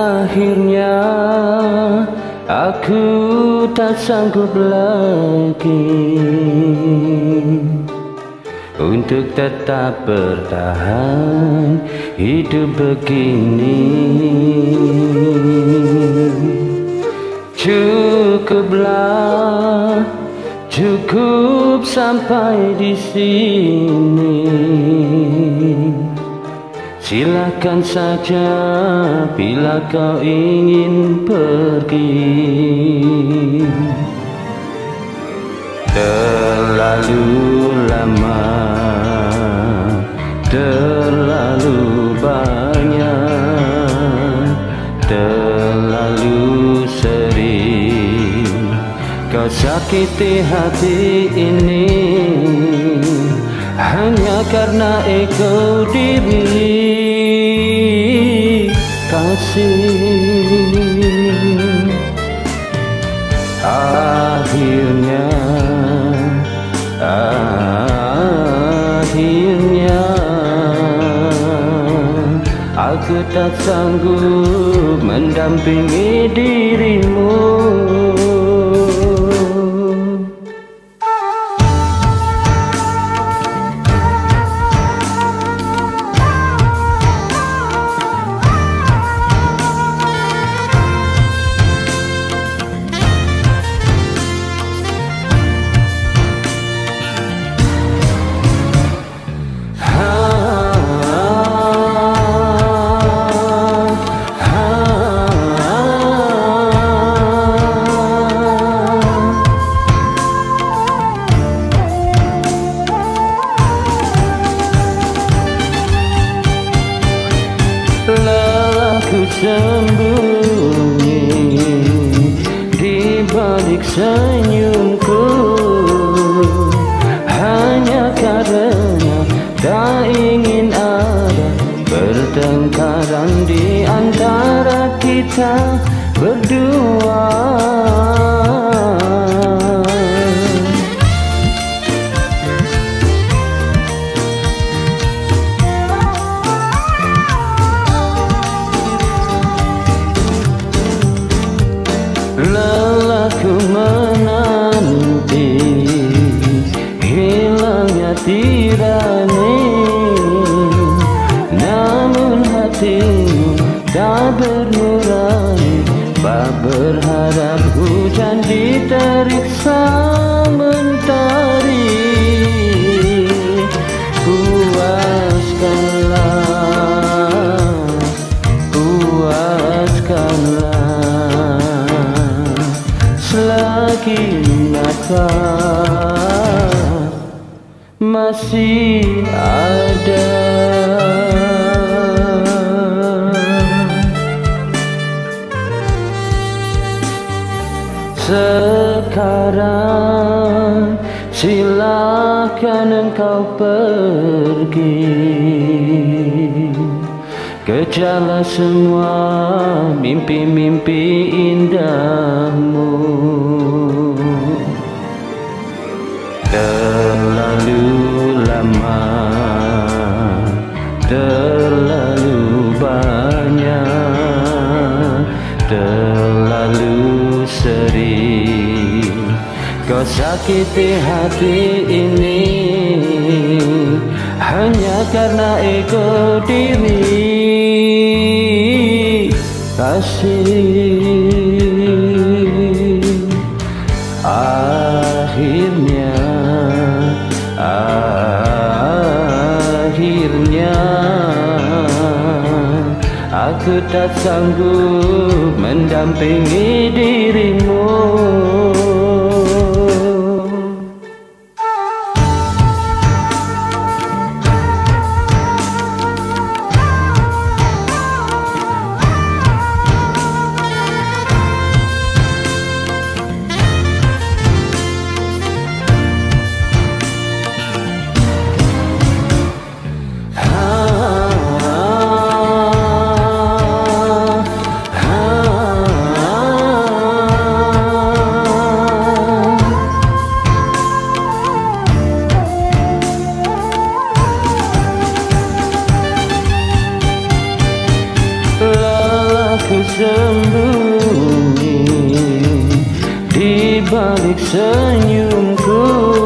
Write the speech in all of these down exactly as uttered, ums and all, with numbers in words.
Akhirnya aku tak sanggup lagi untuk tetap bertahan hidup begini. Cukuplah, cukup sampai di sini. Silakan saja bila kau ingin pergi. Terlalu lama, terlalu banyak, terlalu sering kau sakiti hati ini hanya karena ego diri. Kasih akhirnya, akhirnya aku tak sanggup mendampingi dirimu. Ku sembunyi di balik senyumku hanya karena tak ingin ada pertengkaran di antara kita berdua. Lelah ku menanti hilangnya tirani, namun hatimu tak bernurani. Bak berharap hujan diterik mentari. Puaskanlah, puaskanlah selagi nafas masih ada. Sekarang silakan engkau pergi, kejarlah semua mimpi-mimpi indahmu. Terlalu lama, terlalu banyak, terlalu sering kau sakiti hati ini hanya karena ego diri. Kasih akhirnya, akhirnya aku tak sanggup mendampingi dirimu. bersembunyi di balik senyumku,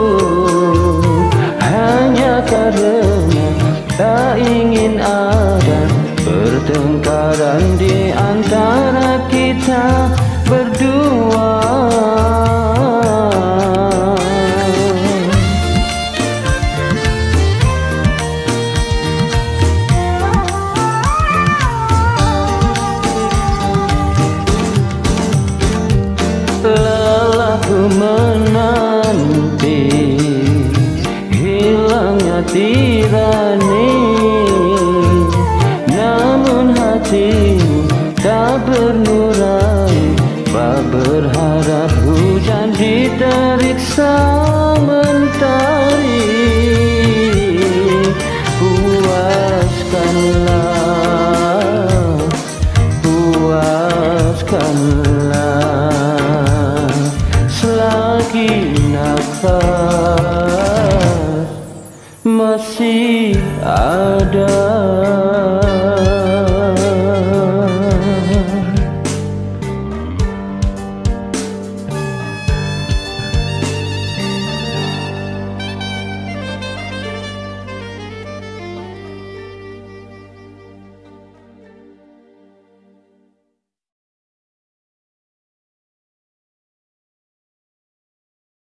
hanya karena tak ingin ada pertengkaran di antara kita berdua. Lelahku menanti hilangnya tirani, namun hatimu tak bernurani. Tak berharap hujan di terik mentari. Puaskanlah, puaskanlah selagi nafas masih ada.